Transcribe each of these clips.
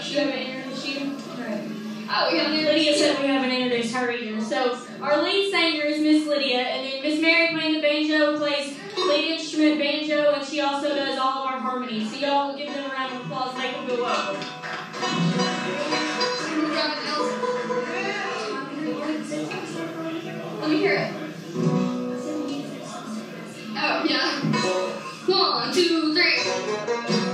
Should I introduce you? Right. Oh, we haven't Lydia said we haven't introduced her either. So our lead singer is Miss Lydia, and then Miss Mary playing the banjo, plays lead instrument banjo, and she also does all of our harmonies. So y'all give them a round of applause, make them go up. Let me hear it. Oh, yeah. 1, 2, 3.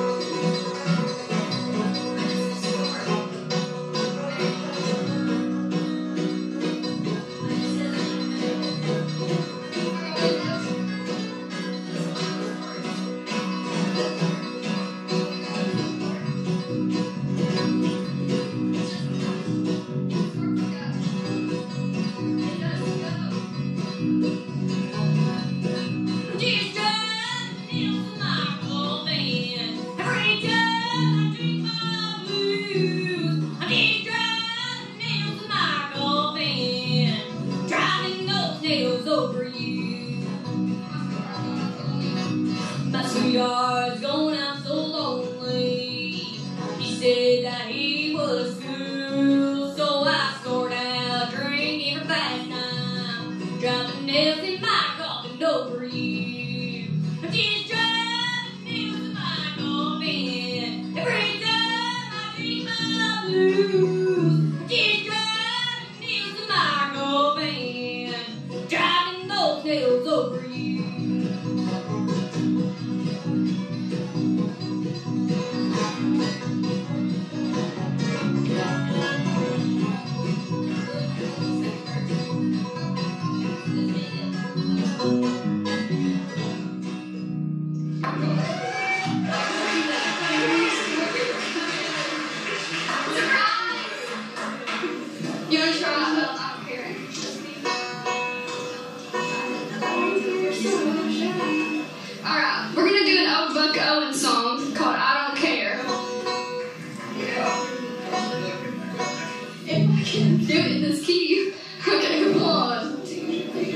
Sweetheart's going out so lonely. He said that he was cool, so I scored out drinking for fast time, driving nails in my coffin over you. I'm just driving nails in my coffin every time I drink my blues. I'm just driving nails in my coffin, driving those nails over you. You want to try? I don't care. Alright, we're going to do an old Buck Owen song called I Don't Care. If I can do it in this key. Okay, come on. 1, 2, 3.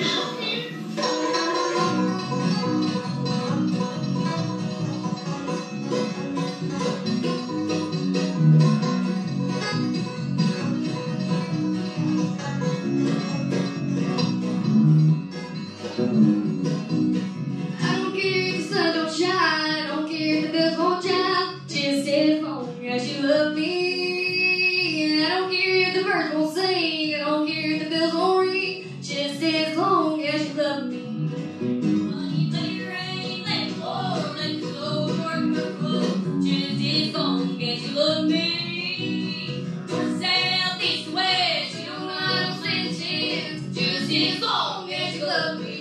I don't care if the sun don't shine, I don't care if the bells won't chime, just as long as you love me. I don't care if the birds won't sing, I don't care if the bells won't ring, just as long as you love me. Honey, let it rain, let it pour, let it flow, work the flow, just as long as you love me. North, south, east, west, you don't know I don't stand a chance, just as long as you love me.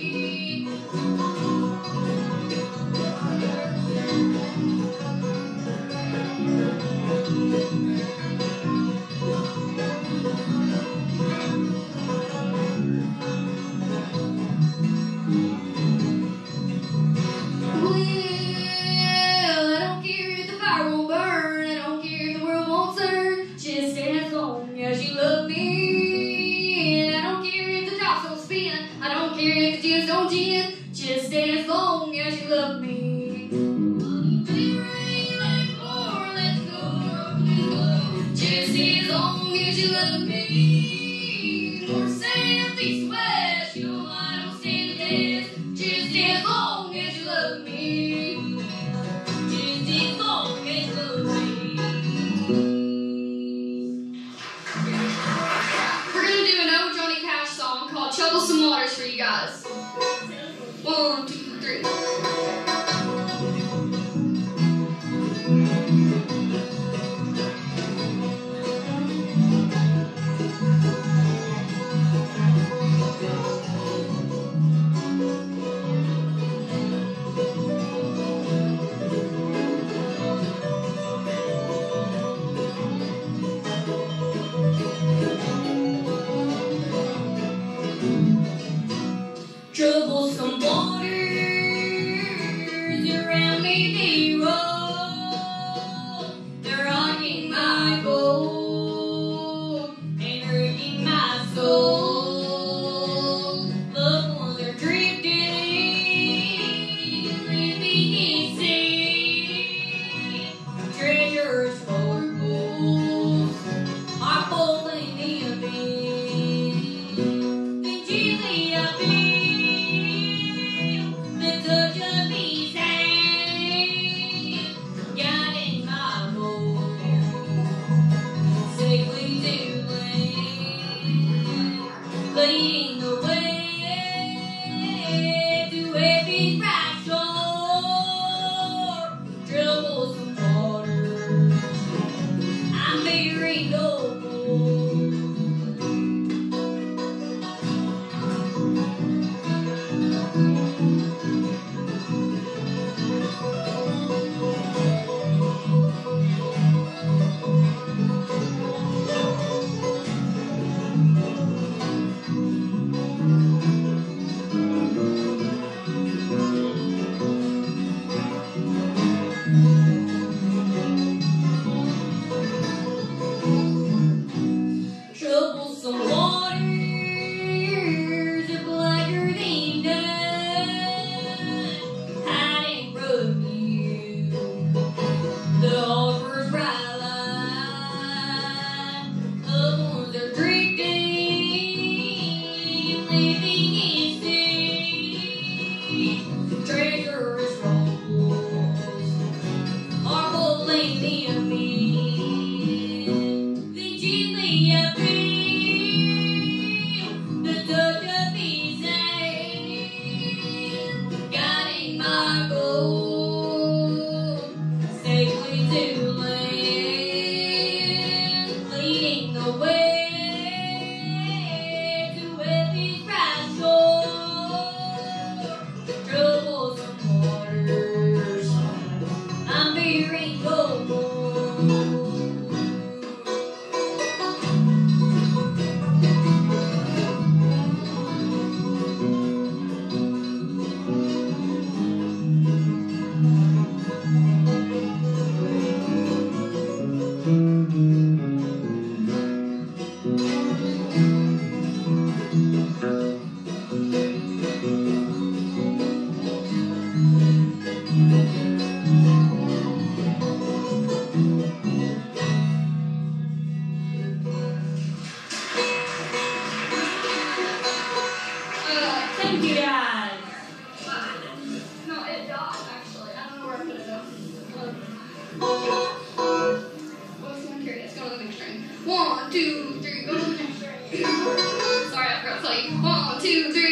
Well, I don't care if the fire won't burn, I don't care if the world won't turn, just as long as you love me. And I don't care if the tops don't spin, I don't care if the gins don't gin, just as long as you love me. Let it rain, let it pour, let it go, just as long as you love me. North, south, east, west, you know I don't stand a chance, just as long as you love me. Just as long as you love me. We're gonna do an old Johnny Cash song called Troublesome Waters for you guys. 1, 2, 3. bearing no more. Troublesome waters are blacker than night, hiding from you. The harbor's bright light, loved ones are drifting, living in sea. Treacherous rolls are pulling them in. Then gently I feel the touch of his hand, guiding my boat safely to land, leading the way to heaven's bright shore. Troublesome waters, I'm bearing no more. Thank you guys. No, it died actually. I don't know where I put it though. What's one carry? Let's go to the next string. 1, 2, 3, go to the next string. Sorry, I forgot to tell you. 1, 2, 3.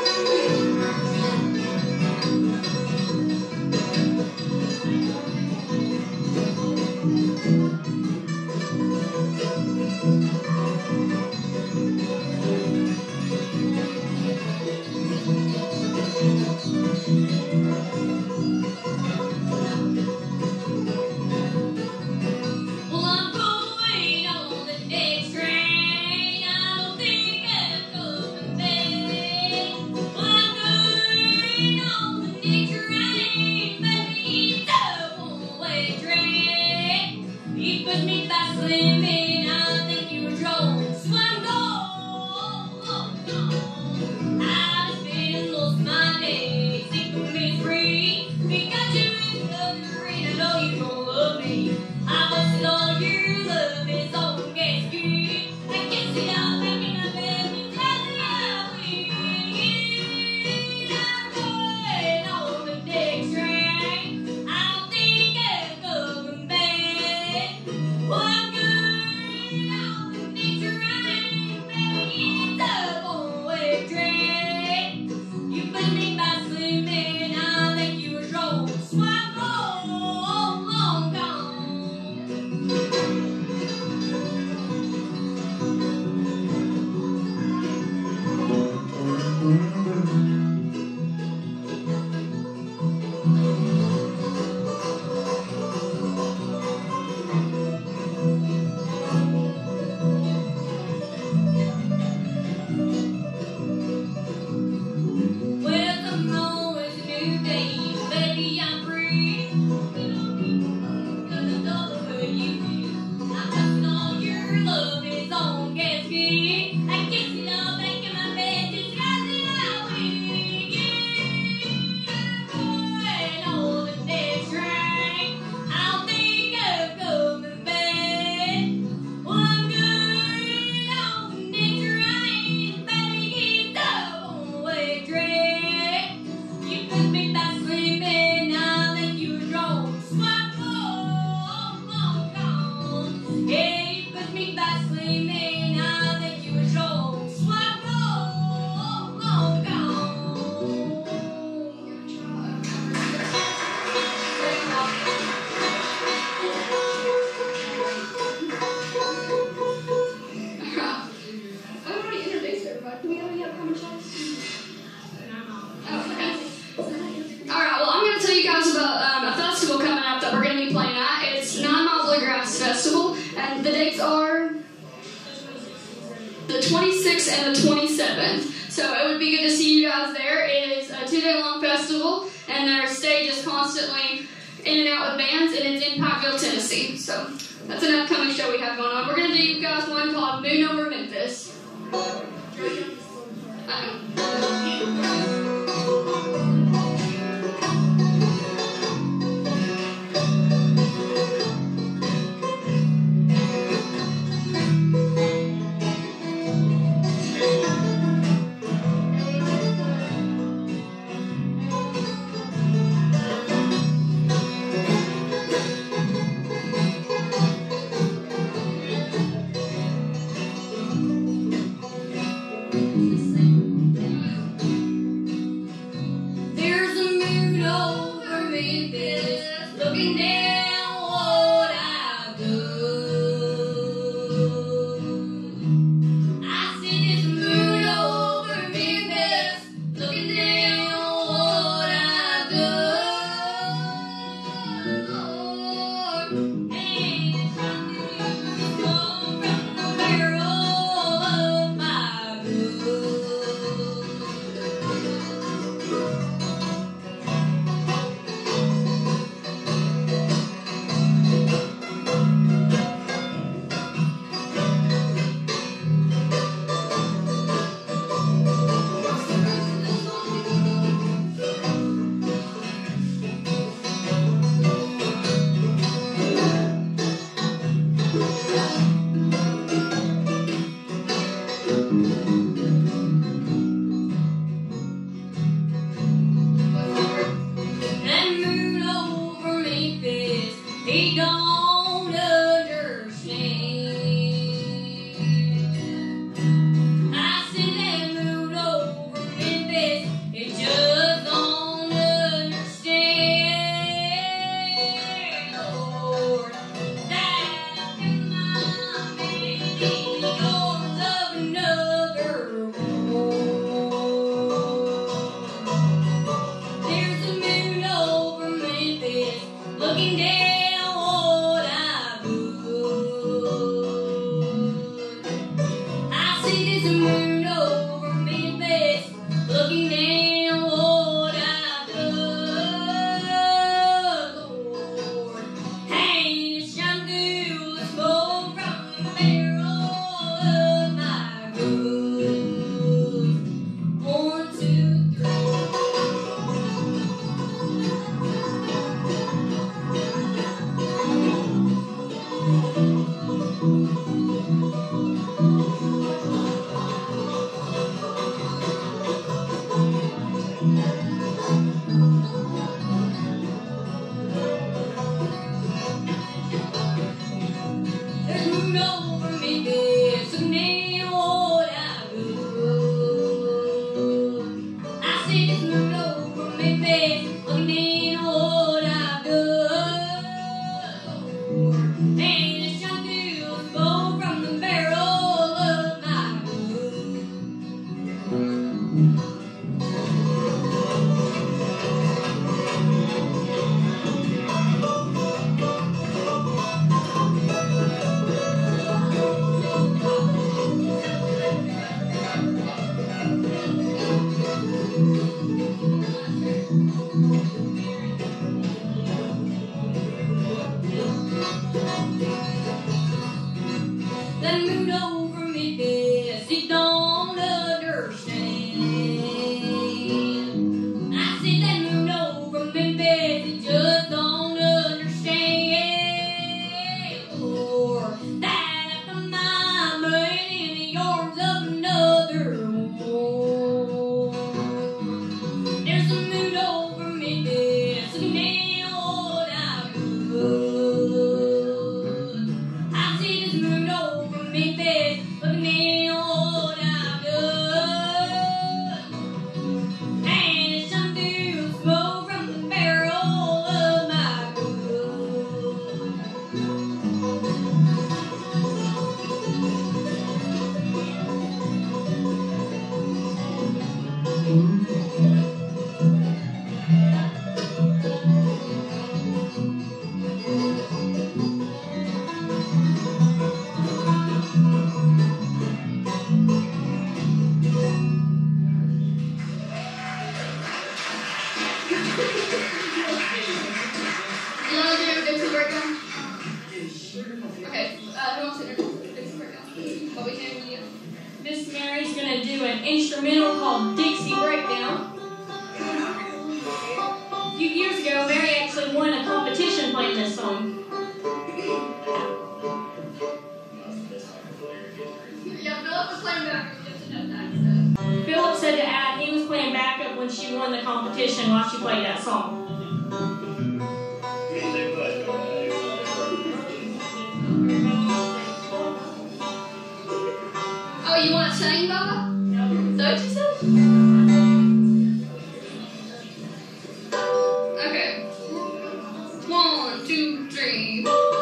Well, I'm going on the next train. I don't think I'm coming back. Well, I'm going on the next train. Baby, it's a one-way train. He pushed me by slimming. I think you were drunk. So I'm gone. I just been lost my days. Think of me free. Because you're in love, and I know you don't love me. I must know your love is all against you. I can see I'm making a bed and telling you I'm going on the next train. I don't think I'm coming back. Well, I'm going And the dates are the 26th and the 27th. So it would be good to see you guys there. It is a 2-day-long festival, and their stage is constantly in and out with bands, and it's in Pikeville, Tennessee. So that's an upcoming show we have going on. We're going to do you guys one called Moon Over Memphis. instrumental called Dixie Breakdown. A few years ago, Mary actually won a competition playing this song. Yeah, Philip was playing backup just to know that. Philip said to add he was playing backup when she won the competition while she played that song. Oh, you want to sing, Bubba? No. Is that what you said? Okay. 1, 2, 3.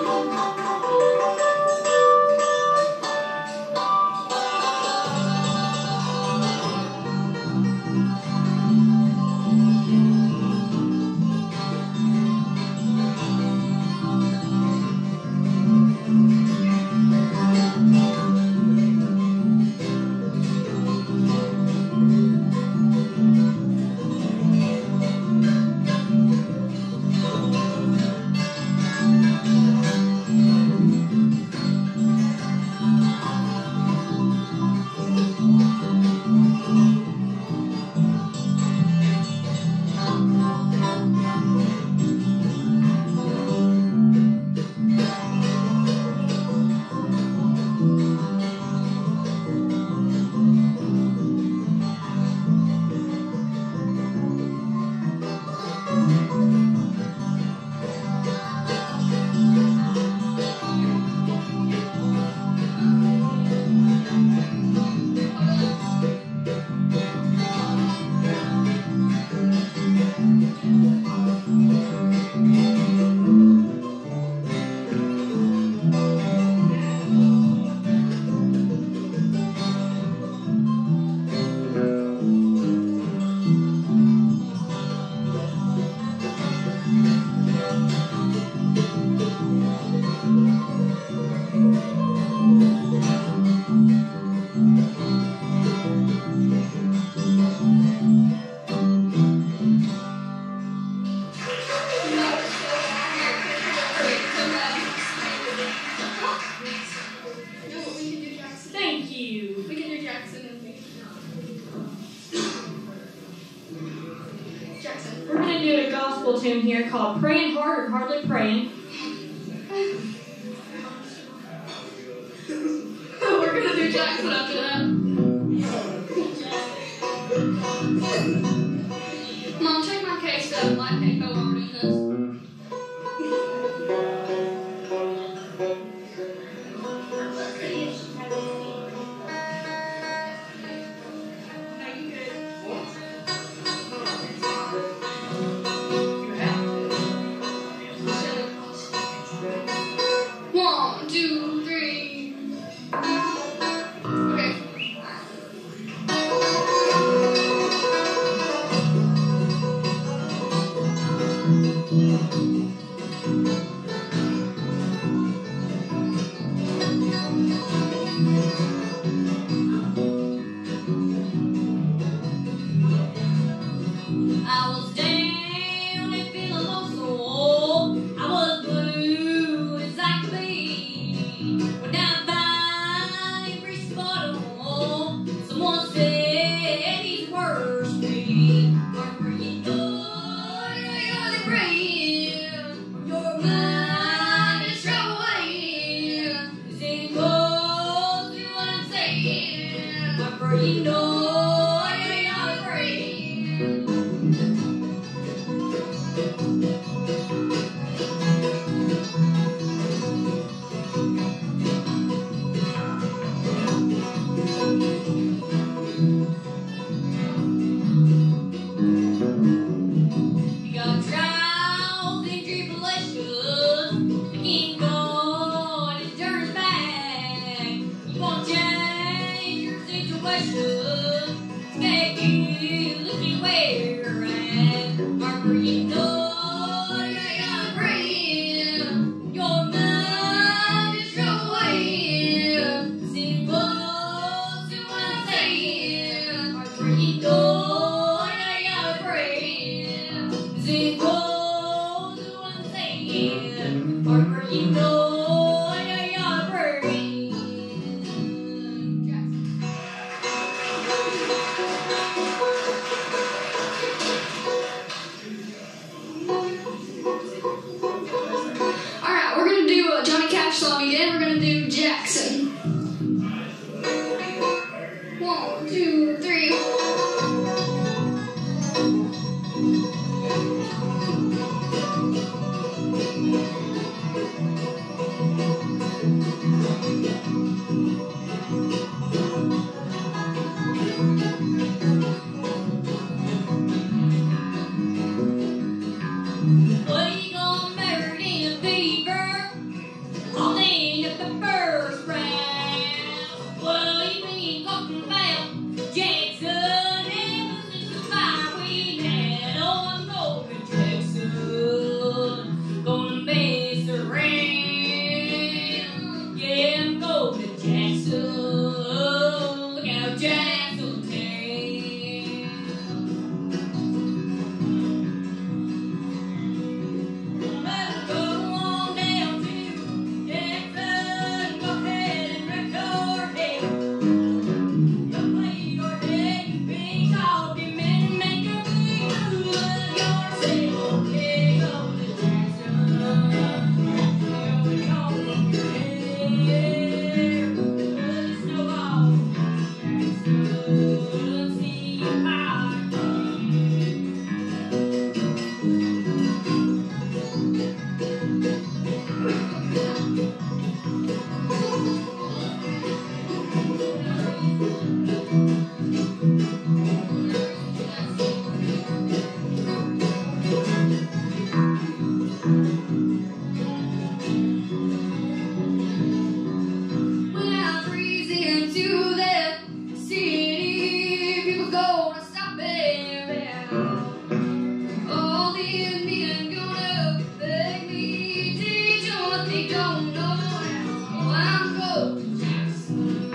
Thank you. We can do Jackson and me. Jackson. We're going to do a gospel tune here called Praying Hard or Hardly Praying. We're going to do Jackson after that. Mom, check my case up. I can't go over doing this. One, two, three. Okay. to that city. People gonna stop it. All these men gonna beg me, teach them what they don't know. Oh, I'm going to Jackson.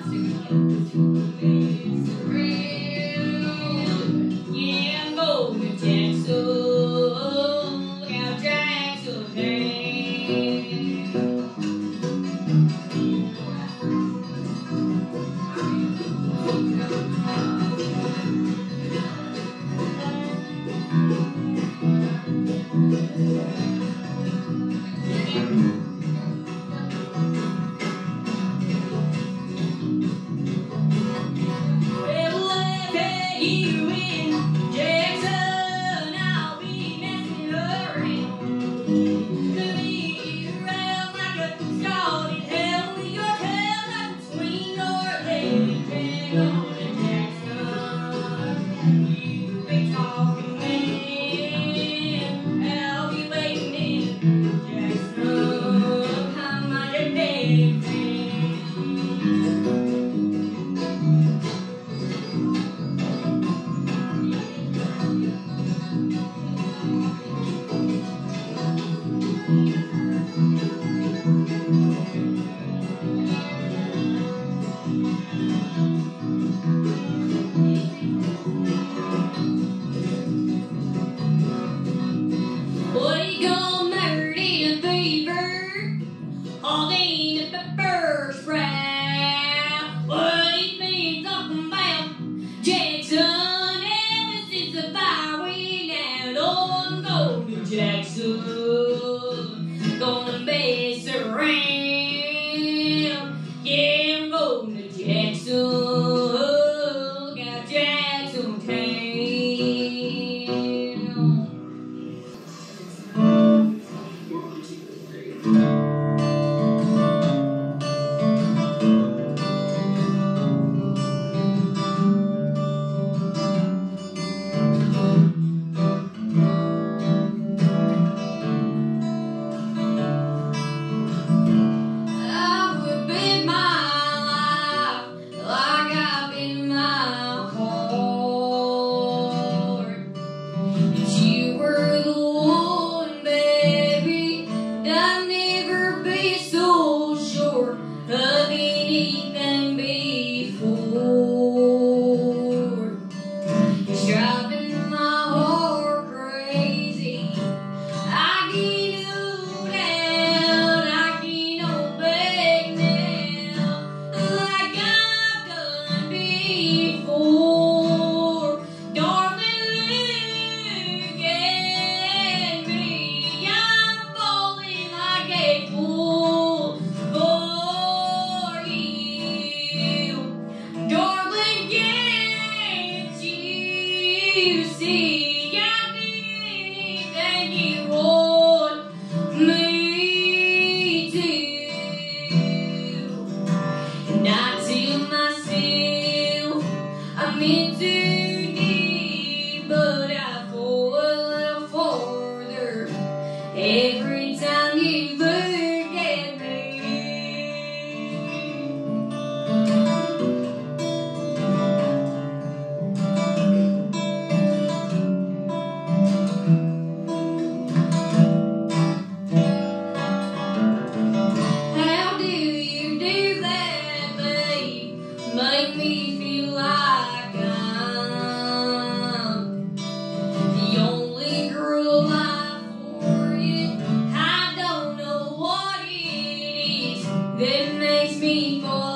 Yeah, I'm going to Jackson. Look out, Jackson, hey. Well, if I get you in Jackson, I'll be messing around. To be around like a started hell with your tail like between your legs. Hang on to Jackson. You be talking man. I'll be waiting in Jackson. Come on, your big friend. What you gonna murder in a fever? All in the pepper sprout. What you been talking about? Jackson, ever since the fire went out. Oh, I'm going to Jackson. Gonna mess around. Yeah, I'm going to Jackson. Look out, Jackson Town. I would bid my life like I bid my heart. That you were the one, baby, that I'd never be so sure of anything before. It's driving my heart crazy. I get old out, I get old back now, like I've done before. Darling, look at me, I'm falling like a fool for you. Darling, can't you see I'd do anything you want me to? And I tell myself I'm in too deep, but I fall a little farther every time you look at me. How do you do that, babe? Make me feel like I'm the only girl alive for you. I don't know what it is that makes me fall